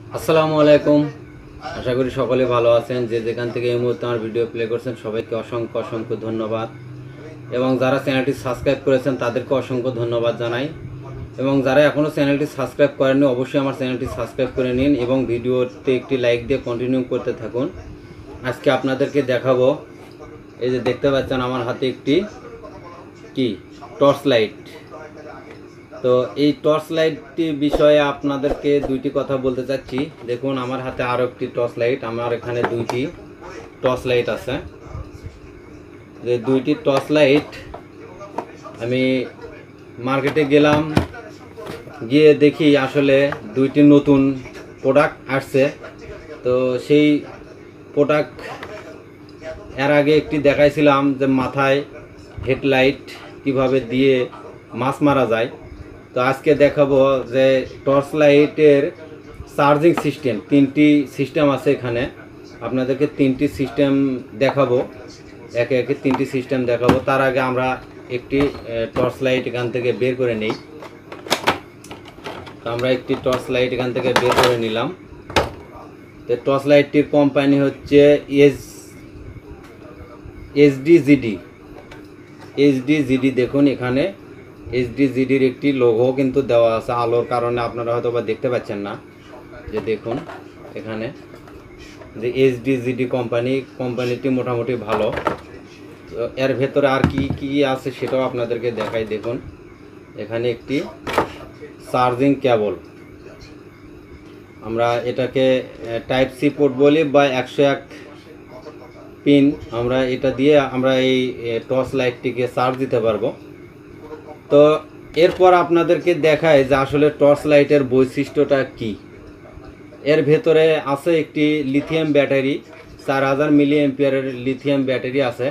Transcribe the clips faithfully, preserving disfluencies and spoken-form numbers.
আসসালামু আলাইকুম। আশা করি সকলে ভালো আছেন। যে যেখান থেকে এই মুহূর্তে আমার ভিডিও প্লে করছেন সবাইকে অসংখ্য অসংখ্য ধন্যবাদ, এবং যারা চ্যানেলটি সাবস্ক্রাইব করেছেন তাদেরকে অসংখ্য ধন্যবাদ জানাই, এবং যারা এখনও চ্যানেলটি সাবস্ক্রাইব করেননি অবশ্যই আমার চ্যানেলটি সাবস্ক্রাইব করে নিন এবং ভিডিওতে একটি লাইক দিয়ে কন্টিনিউ করতে থাকুন। আজকে আপনাদেরকে দেখাবো, এই যে দেখতে পাচ্ছেন আমার হাতে একটি কি টর্চ লাইট। তো এই টর্চ লাইটটি বিষয়ে আপনাদেরকে দুইটি কথা বলতে চাচ্ছি। দেখুন আমার হাতে আরও একটি টর্চ লাইট, আমার এখানে দুইটি টর্চ লাইট আছে। যে দুইটি টর্চ লাইট আমি মার্কেটে গেলাম, গিয়ে দেখি আসলে দুইটি নতুন প্রোডাক্ট আসছে। তো সেই প্রোডাক্ট এর আগে একটি দেখাইছিলাম যে মাথায় হেডলাইট কিভাবে দিয়ে মাছ মারা যায়। তো আজকে দেখাবো যে টর্চ লাইটের চার্জিং সিস্টেম, তিনটি সিস্টেম আছে এখানে। আপনাদেরকে তিনটি সিস্টেম দেখাবো, একে একে তিনটি সিস্টেম দেখাবো। তার আগে আমরা একটি টর্চ লাইট এখান থেকে বের করে নেই। তো আমরা একটি টর্চ লাইট এখান থেকে বের করে নিলাম। তো টর্চ লাইটটির কোম্পানি হচ্ছে S SD GD SD GD. দেখুন এখানে এসডি জিডির একটি লোগো কিন্তু দেওয়া আছে। আলোর কারণে আপনারা হয়তো বা দেখতে পাচ্ছেন না। যে দেখুন এখানে যে এসডি জিডি কোম্পানি, কোম্পানিটি মোটামুটি ভালো। তো এর ভেতরে আর কি কি আছে সেটাও আপনাদেরকে দেখাই। দেখুন এখানে একটি চার্জিং কেবল, আমরা এটাকে টাইপ সি পোর্ট বলি বা একশো এক পিন। আমরা এটা দিয়ে আমরা এই টর্চ লাইটটিকে চার্জ দিতে পারবো। তো এরপর আপনাদেরকে দেখায় যে আসলে টর্চ লাইটের বৈশিষ্ট্যটা কি। এর ভেতরে আছে একটি লিথিয়াম ব্যাটারি, চার হাজার মিলি অ্যাম্পিয়ারের লিথিয়াম ব্যাটারি আছে,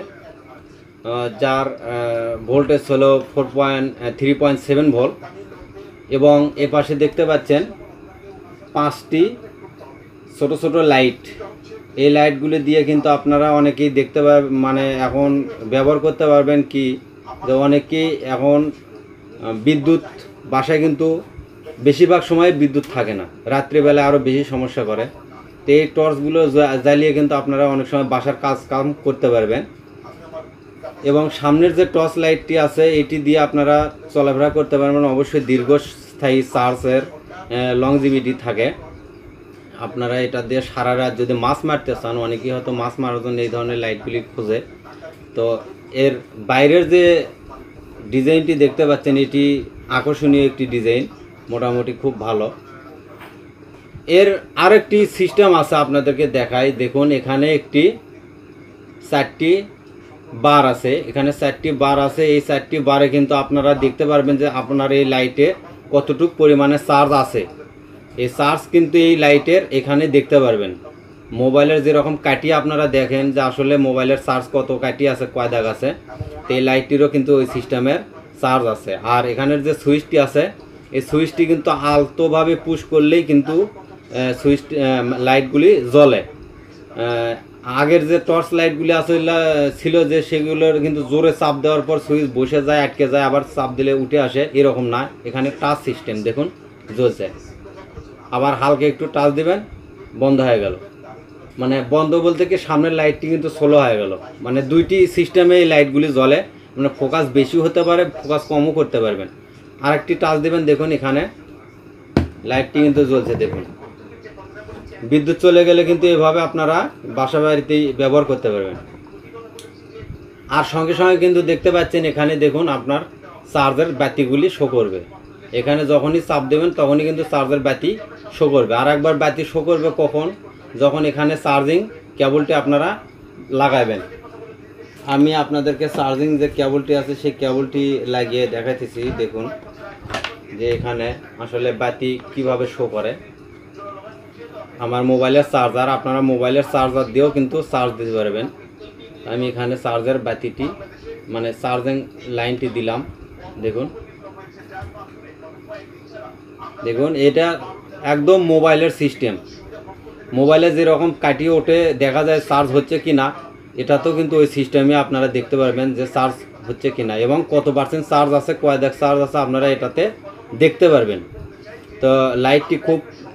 যার ভোল্টেজ হলো four point three point seven volt. এবং এ পাশে দেখতে পাচ্ছেন পাঁচটি ছোট ছোট লাইট। এই লাইটগুলি দিয়ে কিন্তু আপনারা অনেকেই দেখতে পারবেন, মানে এখন ব্যবহার করতে পারবেন কি যে অনেকেই এখন বিদ্যুৎ বাসায় কিন্তু বেশিরভাগ সময় বিদ্যুৎ থাকে না, রাত্রিবেলা আরও বেশি সমস্যা করে। তো এই টর্চগুলো জ্বালিয়ে কিন্তু আপনারা অনেক সময় বাসার কাজ কাম করতে পারবেন। এবং সামনের যে টর্চ লাইটটি আছে এটি দিয়ে আপনারা চলাফেরা করতে পারবেন। অবশ্যই দীর্ঘস্থায়ী চার্জের লংজিভিটি থাকে। আপনারা এটা দিয়ে সারা রাত যদি মাছ মারতে চান, অনেকেই হয়তো মাছ মারার জন্য এই ধরনের লাইটগুলি খোঁজে। তো এর বাইরের যে ডিজাইনটি দেখতে পাচ্ছেন এটি আকর্ষণীয় একটি ডিজাইন, মোটামুটি খুব ভালো। এর আরেকটি সিস্টেম আছে আপনাদেরকে দেখাই। দেখুন এখানে একটি চারটি বার আছে, এখানে চারটি বার আছে। এই চারটি বারে কিন্তু আপনারা দেখতে পারবেন যে আপনার এই লাইটে কতটুকু পরিমাণে চার্জ আছে। এই চার্জ কিন্তু এই লাইটের এখানে দেখতে পারবেন। মোবাইলের যেরকম কাটি আপনারা দেখেন যে আসলে মোবাইলের চার্জ কত কাটি আছে, কয় দাগ আছে, তো এই লাইটটিরও কিন্তু ওই সিস্টেমের চার্জ আছে। আর এখানের যে সুইচটি আছে এই সুইচটি কিন্তু আলতোভাবে পুশ করলেই কিন্তু সুইচ লাইটগুলি জ্বলে। আগের যে টর্চ লাইটগুলি আসলে ছিল যে সেগুলোর কিন্তু জোরে চাপ দেওয়ার পর সুইচ বসে যায়, আটকে যায়, আবার চাপ দিলে উঠে আসে, এরকম না। এখানে টাচ সিস্টেম, দেখুন জ্বলছে, আবার হালকা একটু টাচ দিবেন বন্ধ হয়ে গেল। মানে বন্ধ বলতে কি সামনের লাইটটি কিন্তু স্লো হয়ে গেল। মানে দুইটি সিস্টেমে এই লাইটগুলি জ্বলে, মানে ফোকাস বেশি হতে পারে, ফোকাস কমও করতে পারবেন। আরেকটি টাচ দিবেন, দেখুন এখানে লাইটটি কিন্তু জ্বলছে। দেখুন বিদ্যুৎ চলে গেলে কিন্তু এভাবে আপনারা বাসা বাড়িতেই ব্যবহার করতে পারবেন। আর সঙ্গে সঙ্গে কিন্তু দেখতে পাচ্ছেন এখানে দেখুন আপনার চার্জের বাতিগুলি শো করবে। এখানে যখনই চাপ দেবেন তখনই কিন্তু চার্জের বাতি শো করবে। আর একবার বাতি শো করবে কখন, যখন এখানে চার্জিং কেবলটি আপনারা লাগাবেন। আমি আপনাদেরকে চার্জিং যে কেবলটি আছে সেই কেবলটি লাগিয়ে দেখাইতেছি। দেখুন যে এখানে আসলে বাতি কিভাবে শো করে। আমার মোবাইলের চার্জার, আপনারা মোবাইলের চার্জার দিয়েও কিন্তু চার্জ দিতে পারবেন। আমি এখানে চার্জার বাতিটি মানে চার্জিং লাইনটি দিলাম। দেখুন দেখুন এটা একদম মোবাইলের সিস্টেম। মোবাইলে যেরকম কাটিয়ে ওঠে দেখা যায় চার্জ হচ্ছে কি না, এটাতেও কিন্তু ওই সিস্টেমে আপনারা দেখতে পারবেন যে চার্জ হচ্ছে কি না এবং কত পার্সেন্ট চার্জ আছে, কয় দাগ চার্জ আছে আপনারা এটাতে দেখতে পারবেন। তো লাইটটি খুব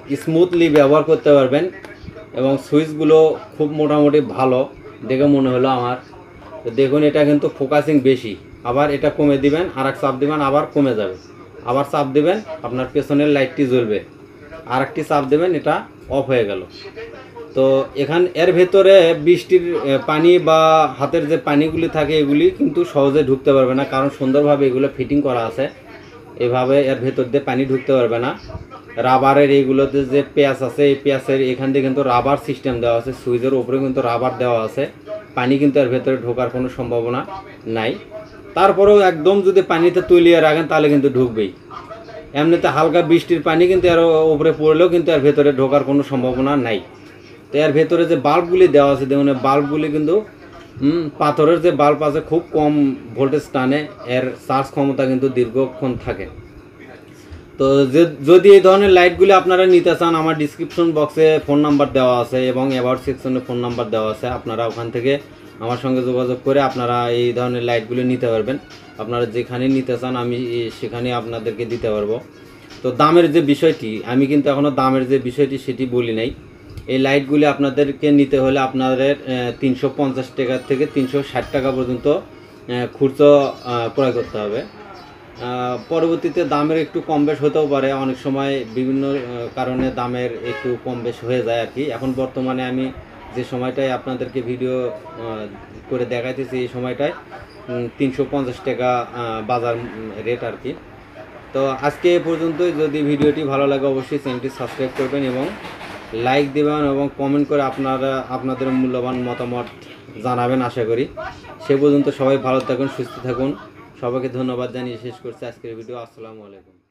স্মুথলি ব্যবহার করতে পারবেন এবং সুইচগুলো খুব মোটামুটি ভালো দেখে মনে হলো আমার। তো দেখুন এটা কিন্তু ফোকাসিং বেশি, আবার এটা কমে দিবেন, আর এক চাপ দিবেন আবার কমে যাবে, আবার চাপ দিবেন আপনার পেছনের লাইটটি জ্বলবে, আর একটি চাপ দেবেন এটা অফ হয়ে গেল। তো এখান এর ভেতরে বৃষ্টির পানি বা হাতের যে পানিগুলি থাকে এগুলি কিন্তু সহজে ঢুকতে পারবে না, কারণ সুন্দরভাবে এগুলো ফিটিং করা আছে, এভাবে এর ভেতর দিয়ে পানি ঢুকতে পারবে না। রাবারের এইগুলোতে যে পেঁয়াজ আছে এই পেঁয়াজের এখান দিয়ে কিন্তু রাবার সিস্টেম দেওয়া আছে, সুইচের উপরে কিন্তু রাবার দেওয়া আছে, পানি কিন্তু এর ভেতরে ঢোকার কোনো সম্ভাবনা নাই। তারপরেও একদম যদি পানিতে তুলিয়ে রাখেন তাহলে কিন্তু ঢুকবেই। এমনিতে হালকা বৃষ্টির পানি কিন্তু এর উপরে পড়লেও কিন্তু এর ভেতরে ঢোকার কোনো সম্ভাবনা নাই। তো এর ভেতরে যে বাল্বগুলি দেওয়া আছে দেখুন, বাল্বগুলি কিন্তু পাথরের যে বাল্ব আছে খুব কম ভোল্টেজ টানে, এর চার্জ ক্ষমতা কিন্তু দীর্ঘক্ষণ থাকে। তো যদি এই ধরনের লাইটগুলি আপনারা নিতে চান, আমার ডিসক্রিপশন বক্সে ফোন নাম্বার দেওয়া আছে এবং অ্যাবাউট সেকশনে ফোন নাম্বার দেওয়া আছে, আপনারা ওখান থেকে আমার সঙ্গে যোগাযোগ করে আপনারা এই ধরনের লাইটগুলি নিতে পারবেন। আপনারা যেখানে নিতে চান আমি সেখানে আপনাদেরকে দিতে পারবো। তো দামের যে বিষয়টি, আমি কিন্তু এখনও দামের যে বিষয়টি সেটি বলি নাই। এই লাইটগুলি আপনাদেরকে নিতে হলে আপনাদের তিনশো পঞ্চাশ টাকা থেকে তিনশো ষাট টাকা পর্যন্ত খুচরো ক্রয় করতে হবে। পরবর্তীতে দামের একটু কম বেশ হতেও পারে, অনেক সময় বিভিন্ন কারণে দামের একটু কম বেশ হয়ে যায় আর কি। এখন বর্তমানে আমি যে সময়টায় আপনাদেরকে ভিডিও করে দেখাইতেছি এই সময়টায় তিনশো পঞ্চাশ টাকা বাজার রেট আর কি। তো আজকে এ পর্যন্তই। যদি ভিডিওটি ভালো লাগে অবশ্যই চ্যানেলটি সাবস্ক্রাইব করবেন এবং লাইক দেবেন এবং কমেন্ট করে আপনারা আপনাদের মূল্যবান মতামত জানাবেন আশা করি। সে পর্যন্ত সবাই ভালো থাকুন, সুস্থ থাকুন। সবাইকে ধন্যবাদ জানিয়ে শেষ করছি আজকের ভিডিও। আসসালামু আলাইকুম।